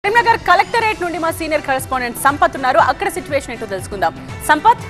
Karimnagar collectorate నుండి మా senior correspondent Sampath ఉన్నారు. అక్కడ సిచువేషన్ ఏంటో తెలుసుకుందాం. సంపత్,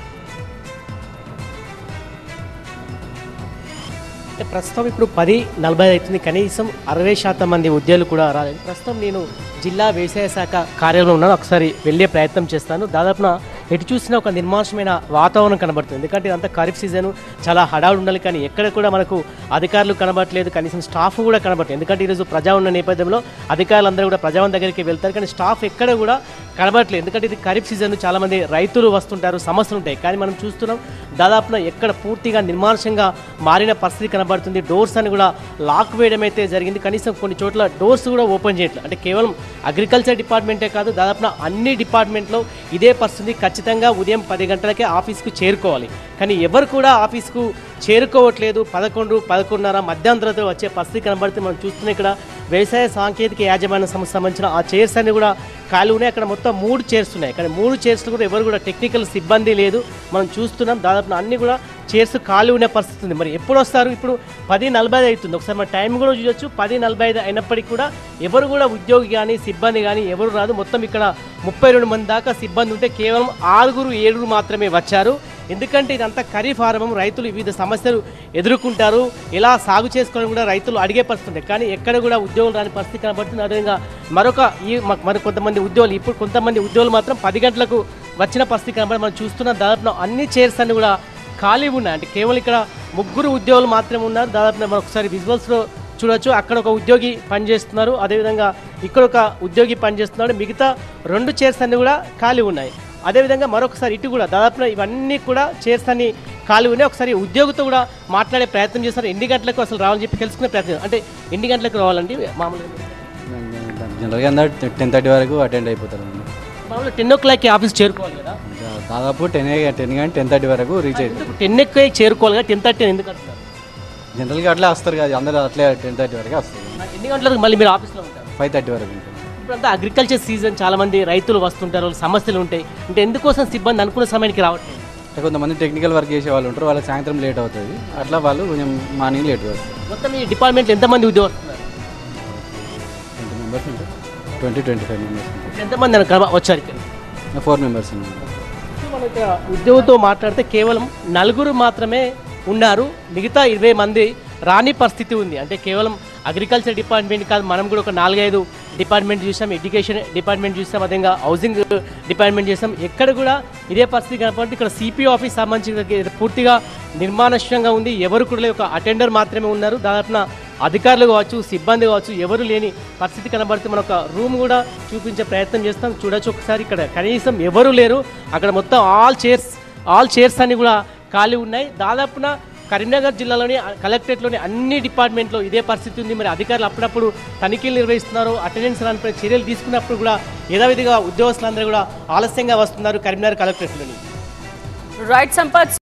ప్రస్తుతం ఇప్పుడు 10:40 అవుతుంది. కనీసం 60% మంది ఉద్యోగులు కూడా రాలేదు. ప్రస్తుతం నేను జిల్లా వ్యవసాయ శాఖ కార్యాలయంలో ఉన్నాను. ఒకసారి వెళ్ళే ప్రయత్నం చేస్తాను. దాదాపున ఎటు చూసినా ఒక నిర్మానుషమైన వాతావరణం కనబడుతుంది. ఎందుకంటే ఇదంతా ఖరీఫ్ సీజన్, చాలా హడావుడి ఉండాలి. కానీ ఎక్కడ కూడా మనకు అధికారులు కనబడట్లేదు, కనీసం స్టాఫ్ కూడా కనబడలేదు. ఎందుకంటే ఈరోజు ప్రజా ఉన్న నేపథ్యంలో అధికారులందరూ కూడా ప్రజావన్ దగ్గరికి వెళ్తారు, కానీ స్టాఫ్ ఎక్కడ కూడా కనబడట్లేదు. ఎందుకంటే ఇది ఖరీఫ్ సీజన్, చాలామంది రైతులు వస్తుంటారు, సమస్యలు ఉంటాయి. కానీ మనం చూస్తున్నాం దాదాపున ఎక్కడ పూర్తిగా నిర్మానుషంగా మారిన పరిస్థితి కనబడుతుంది. డోర్స్ అని కూడా లాక్ వేయడం అయితే జరిగింది. కనీసం కొన్ని చోట్ల డోర్స్ కూడా ఓపెన్ చేయట్లేదు. అంటే కేవలం అగ్రికల్చర్ డిపార్ట్మెంటే కాదు, దాదాపున అన్ని డిపార్ట్మెంట్లో ఇదే పరిస్థితి. ఖచ్చితంగా ఉదయం 10 గంటలకే ఆఫీస్కు చేరుకోవాలి, కానీ ఎవరు కూడా ఆఫీస్కు చేరుకోవట్లేదు. 11, 11:30 మధ్యాంతరంతో వచ్చే పరిస్థితి కనబడుతుంది. మనం చూస్తున్నాం ఇక్కడ వ్యవసాయ సాంకేతిక యాజమాన్య సంస్థ సంబంధించిన ఆ చైర్స్ అన్ని కూడా ఖాళీ ఉన్నాయి. అక్కడ మొత్తం 3 చైర్స్ ఉన్నాయి, కానీ 3 చైర్స్లో కూడా ఎవరు కూడా టెక్నికల్ సిబ్బంది లేదు. మనం చూస్తున్నాం దాదాపు అన్ని కూడా చైర్స్ ఖాళీ ఉన్న పరిస్థితి ఉంది. మరి ఎప్పుడు వస్తారు? ఇప్పుడు 10:45 అవుతుంది. ఒకసారి మన టైం కూడా చూడొచ్చు. 10:45 అయినప్పటికీ కూడా ఎవరు కూడా ఉద్యోగి కానీ సిబ్బంది కానీ ఎవరు రాదు. మొత్తం ఇక్కడ 32 మంది దాకా సిబ్బంది ఉంటే కేవలం 6, 7 మాత్రమే వచ్చారు. ఎందుకంటే ఇదంతా ఖరీఫ్ ఆరంభం, రైతులు వివిధ సమస్యలు ఎదుర్కొంటారు. ఎలా సాగు చేసుకోవడం కూడా రైతులు అడిగే పరిస్థితి, కానీ ఎక్కడ కూడా ఉద్యోగులు రాని పరిస్థితి కనబడుతుంది. అదేవిధంగా మరి కొంతమంది ఉద్యోగులు, ఇప్పుడు కొంతమంది ఉద్యోగులు మాత్రం 10 గంటలకు వచ్చిన పరిస్థితి కనబడి మనం చూస్తున్నాం. దాదాపు అన్ని చైర్స్ అన్ని కూడా ఖాళీ ఉన్నాయి. అంటే కేవలం ఇక్కడ 3 ఉద్యోగులు మాత్రమే ఉన్నారు. దాదాపు మనం ఒకసారి విజువల్స్లో చూడొచ్చు. అక్కడ ఒక ఉద్యోగి పనిచేస్తున్నారు, అదేవిధంగా ఇక్కడ ఒక ఉద్యోగి పనిచేస్తున్నాడు. మిగతా 2 చైర్స్ అన్ని కూడా ఖాళీ ఉన్నాయి. అదేవిధంగా మరొకసారి ఇటు కూడా దాదాపు ఇవన్నీ కూడా చైర్స్ అన్ని ఖాళీ ఉన్నాయి. ఒకసారి ఉద్యోగితో కూడా మాట్లాడే ప్రయత్నం చేస్తారు. ఎన్ని గంటలకు అసలు రావాలని చెప్పి తెలుసుకునే ప్రయత్నం, అంటే ఎన్ని గంటలకు రావాలండి? మామూలుగా జనరల్గా అందరూ 10:30 వరకు అటెండ్ అయిపోతారు. మామూలుగా 10 o'clock ఆఫీస్ చేరుకోవాలి కదా. దాదాపు 10 కానీ 10:30 వరకు రీచ్ అవుతారు. 10 చేరుకోవాలి కదా, 10:30 ఎందుకు అంటున్నారు? జనరల్గా అట్లా వస్తారు కదా, అందరూ అట్లే 10:30 వరకు వస్తారు. ఎన్ని గంటలకు మళ్ళీ మీరు ఆఫీస్లో ఉంటారు? 5:30 వరకు ఉంటారు. ఇప్పుడంతా అగ్రికల్చర్ సీజన్, చాలామంది రైతులు వస్తుంటారు, సమస్యలు ఉంటాయి. అంటే ఎందుకోసం సిబ్బంది అనుకున్న సమయానికి రావట్లేదు? అంటే కొంతమంది టెక్నికల్ వర్క్ చేసే వాళ్ళు ఉంటారు, వాళ్ళకి సాయంత్రం లేట్ అవుతుంది. అట్లా వాళ్ళు కొంచెం మార్నింగ్ లేట్గా వస్తారు. మొత్తం ఈ డిపార్ట్మెంట్లో ఎంతమంది ఉద్యోగులు వస్తున్నారు? 20 మెంబర్స్ ఉంటారు, 20-25 మెంబర్స్ ఉంటారు. ఎంతమంది వచ్చారు ఇక్కడ? 4 మెంబర్స్ ఉన్నారు. మనం ఇక్కడ ఉద్యోగితో మాట్లాడితే కేవలం 4 మాత్రమే ఉన్నారు. మిగతా 20 మంది రాని పరిస్థితి ఉంది. అంటే కేవలం అగ్రికల్చర్ డిపార్ట్మెంట్ కాదు, మనం కూడా ఒక 4-5 డిపార్ట్మెంట్ చూసాం. ఎడ్యుకేషన్ డిపార్ట్మెంట్ చూసాం, అదేవిధంగా హౌసింగ్ డిపార్ట్మెంట్ చేసాం. ఎక్కడ కూడా ఇదే పరిస్థితి కనపడుతుంది. ఇక్కడ సిపిఓ ఆఫీస్ సంబంధించిన పూర్తిగా నిర్మానుష్యంగా ఉంది. ఎవరు కూడా ఒక అటెండర్ మాత్రమే ఉన్నారు. దాదాపున అధికారులు కావచ్చు, సిబ్బంది కావచ్చు, ఎవరు లేని పరిస్థితి కనబడుతుంది. మనం ఒక రూమ్ కూడా చూపించే ప్రయత్నం చేస్తాం. చూడొచ్చు ఒకసారి. ఇక్కడ కనీసం ఎవరు లేరు. అక్కడ మొత్తం ఆల్ చైర్స్ అన్ని కూడా ఖాళీ ఉన్నాయి. దాదాపున కరీంనగర్ జిల్లాలోని కలెక్టరేట్లోని అన్ని డిపార్ట్మెంట్లో ఇదే పరిస్థితి ఉంది. మరి అధికారులు అప్పుడప్పుడు తనిఖీలు నిర్వహిస్తున్నారు, అటెండెన్స్ రానిపై చర్యలు తీసుకున్నప్పుడు కూడా యథావిధిగా ఉద్యోగస్తులందరూ కూడా ఆలస్యంగా వస్తున్నారు కరీంనగర్ కలెక్టరేట్లోని. రైట్ సంపత్.